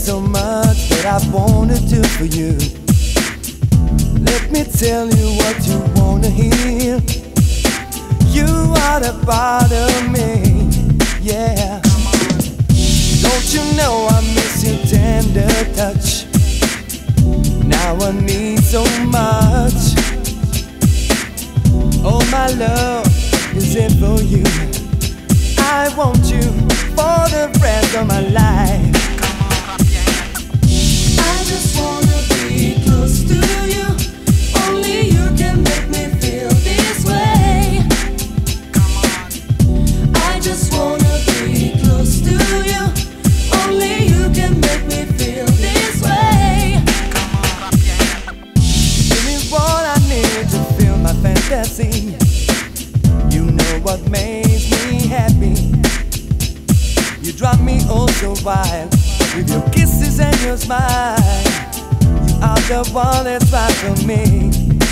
so much that I wanna do for you. Let me tell you what you wanna hear. You are the part of me, yeah. Don't you know I miss your tender touch? Now I need so much. Oh, my love is it for you. I want you for the rest of my life. I just wanna be close to you. Only you can make me feel this way. I just wanna be close to you. Only you can make me feel this way. Give me what I need to feel my fantasy. You know what makes me happy. You drive me oh so wild with your kisses and your smile. You are the one that's right for me.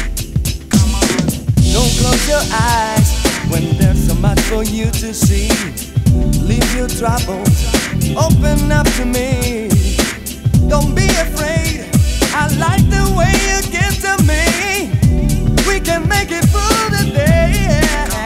Don't close your eyes when there's so much for you to see. Leave your troubles, open up to me. Don't be afraid, I like the way you get to me. We can make it through the day.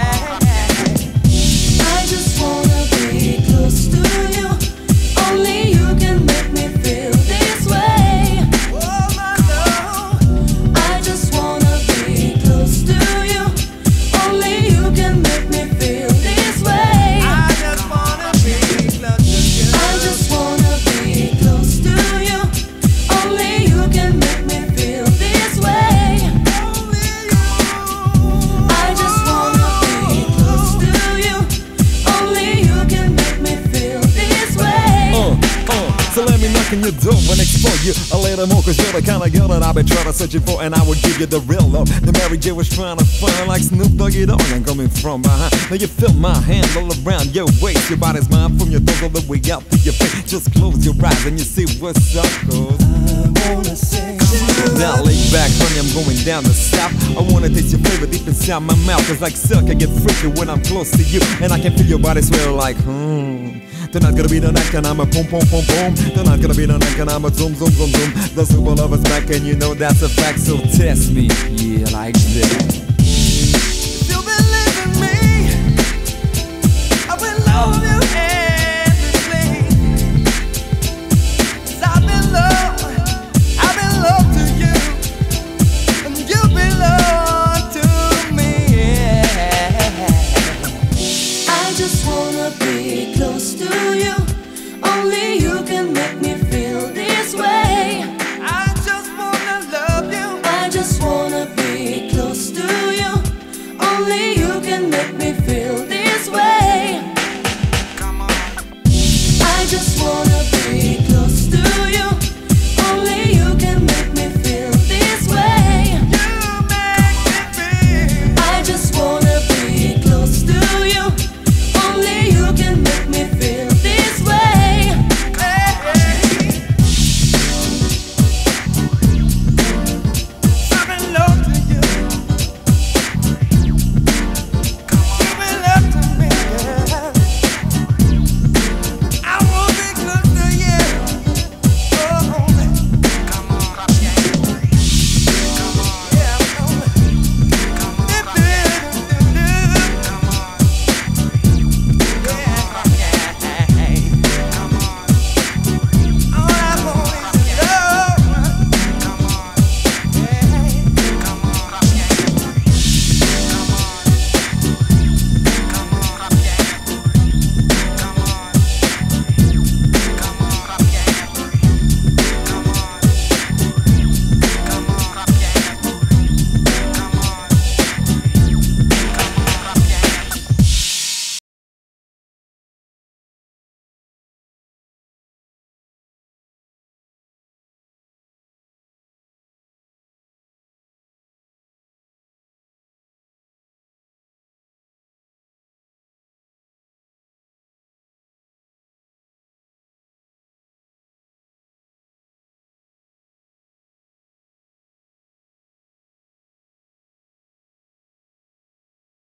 I just wanna be close to you. Only you can make me feel this way. Oh my love, I just wanna be close to you. Only you can make me feel this way. I just wanna be close to you. I just wanna be close to you. Only you can make me feel this way. Only you. I just wanna be close to you. Only you can make me feel this way. So let me knock on your door and explore you a little more, cause you're the kind of girl that I've been trying to searching for, and I would give you the real love. The Mary J was trying to find like Snoop Doggy Dogg. I'm coming from behind. Now you feel my hand all around your waist. Your body's mine from your toes all the way up to your face. Just close your eyes and you see what's up, cause I wanna say now lay back, honey, I'm going down the south. I wanna taste your flavor deep inside my mouth. Cause like silk, I get freaky when I'm close to you, and I can feel your body swell like Tonight's gonna be the night and I'm a boom, boom, boom, boom. Tonight's gonna be the night and I'm a zoom, zoom, zoom, zoom. The super lover's back and you know that's a fact, so test me, yeah, like that. if you believe in me, I will love you endlessly. 'Cause I've been loved to you, and you belong to me. I just wanna be close to you. Only you can make me feel this way. I just wanna love you. I just wanna be close to you. Only you can make me feel this way. I just wanna be close to you.